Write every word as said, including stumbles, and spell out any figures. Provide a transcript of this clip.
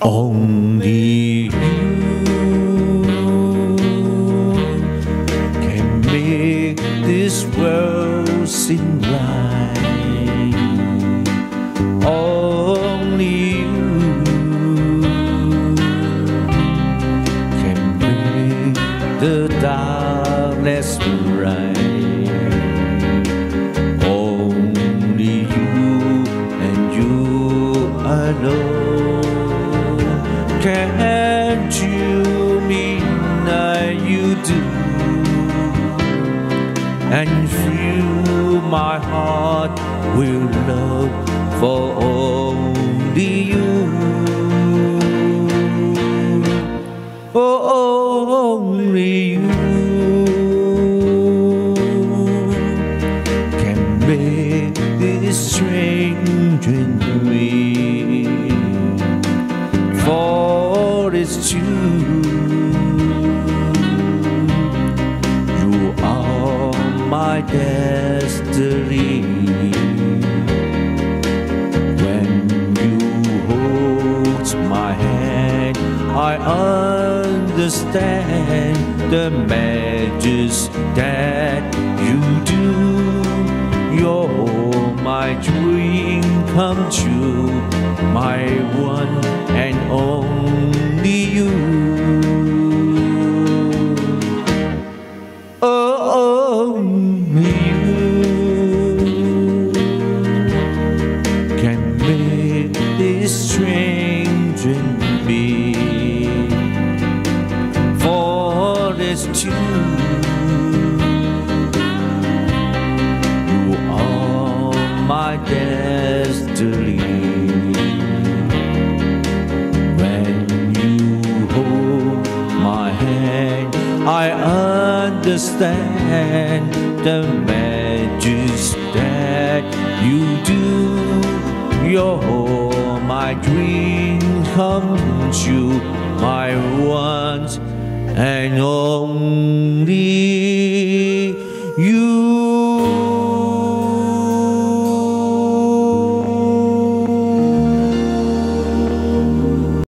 Only you can make this world seem right. Only you can make the darkness bright. Only you and you alone. Can't you mean that you do and fill my heart with love for only you? Oh, only you can make this strange in me. For it's you, you are my destiny. When you hold my hand, I understand the majesty that you do. You're my dream come true, my one and only you. Oh, only you can make this strange in me. For it's true, you are my destiny. I understand the majesty that you do. You're my dream come true, my one and only you.